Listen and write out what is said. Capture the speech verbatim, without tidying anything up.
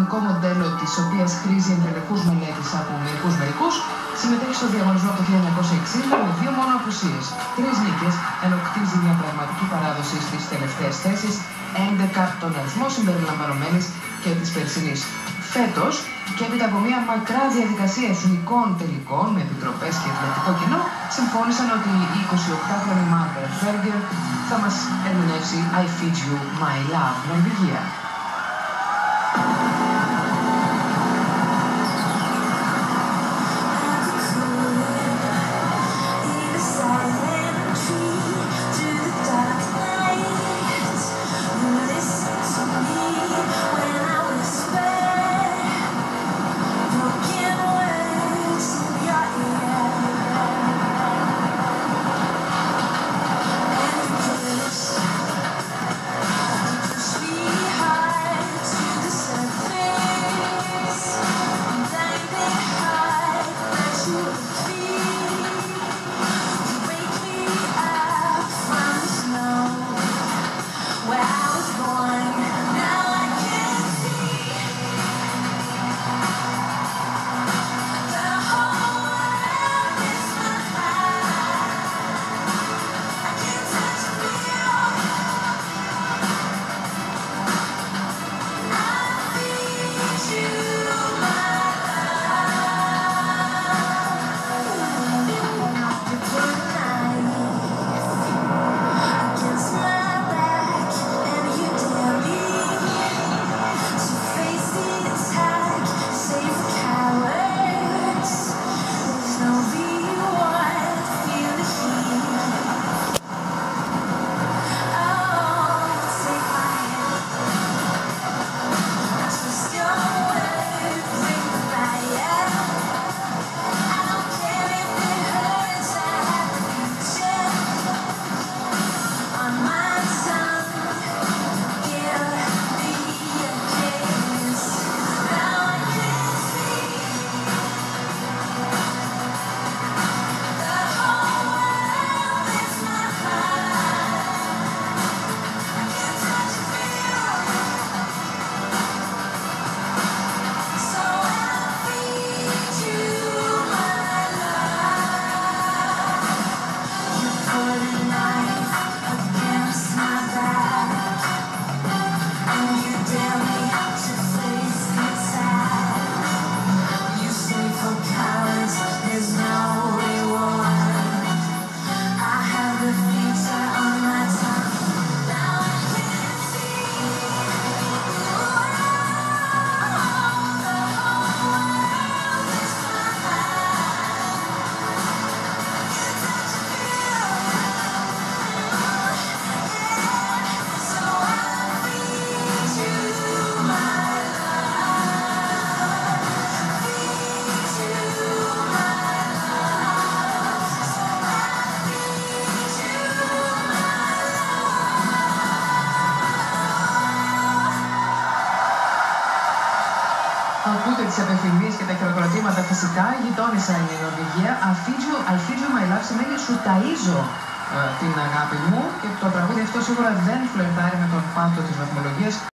τεχνικό μοντέλο της οποίας χρήζει εντελεχούς μελέτης από μερικούς μερικούς, συμμετέχει στο διαγωνισμό από το χίλια εννιακόσια εξήντα με δύο μόνο απουσίες. Τρεις νίκες, ενώ κτίζει μια πραγματική παράδοση στις τελευταίες θέσεις, έντεκα τον αριθμό συμπεριλαμβανομένης και της περσινής. Φέτος, και έπειτα από μια μακρά διαδικασία εθνικών τελικών με επιτροπές και αθλητικό κοινό, συμφώνησαν ότι η εικοσιοκτάχρονη Margaret Berger θα μας ερμηνεύσει I Feed You My Love, Νορβηγία. Ακούτε τις επιφημίες και τα χειροκροτήματα φυσικά. Η γειτόνισσα είναι η Νορβηγία. I Feed You, I Feed You My Love σημαίνει σου ταΐζω ε, την αγάπη μου, και το τραγούδι αυτό σίγουρα δεν φλερτάρει με τον πάθο της βαθμολογίας.